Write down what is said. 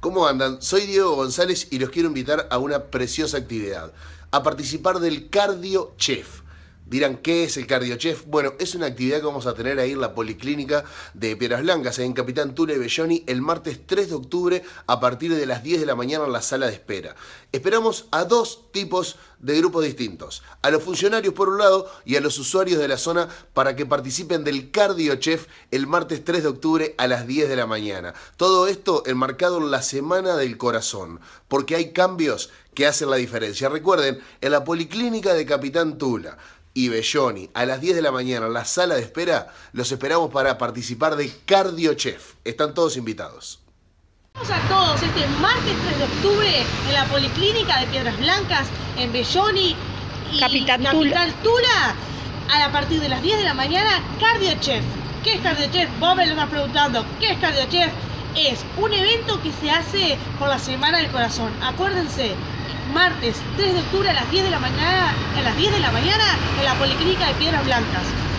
¿Cómo andan? Soy Diego González y los quiero invitar a una preciosa actividad, a participar del Cardio Chef. Dirán, ¿qué es el Cardio Chef? Bueno, es una actividad que vamos a tener ahí en la Policlínica de Piedras Blancas, en Capitán Tula y Belloni, el martes 3 de octubre a partir de las 10 de la mañana en la sala de espera. Esperamos a dos tipos de grupos distintos, a los funcionarios por un lado y a los usuarios de la zona para que participen del Cardio Chef el martes 3 de octubre a las 10 de la mañana. Todo esto enmarcado en la Semana del Corazón, porque hay cambios que hacen la diferencia. Recuerden, en la Policlínica de Capitán Tula y Belloni, a las 10 de la mañana en la sala de espera, los esperamos para participar de Cardio Chef. Están todos invitados. Vamos a todos este martes 3 de octubre en la Policlínica de Piedras Blancas, en Belloni y Capitán Tula, a partir de las 10 de la mañana, Cardio Chef. ¿Qué es Cardio Chef? Vos me lo estás preguntando. ¿Qué es Cardio Chef? Es un evento que se hace por la Semana del Corazón. Acuérdense, martes 3 de octubre a las 10 de la mañana, en la Policlínica de Piedras Blancas.